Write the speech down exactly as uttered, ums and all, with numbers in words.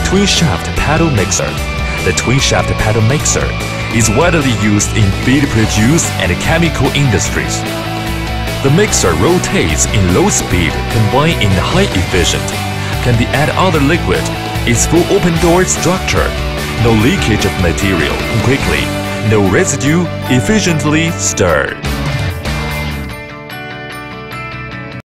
twin-shaft paddle mixer. The twin-shaft paddle mixer is widely used in feed produce and chemical industries. The mixer rotates in low speed, combined in high efficient. Can be add other liquid. Its full open door structure. No leakage of material quickly. No residue, efficiently stirred.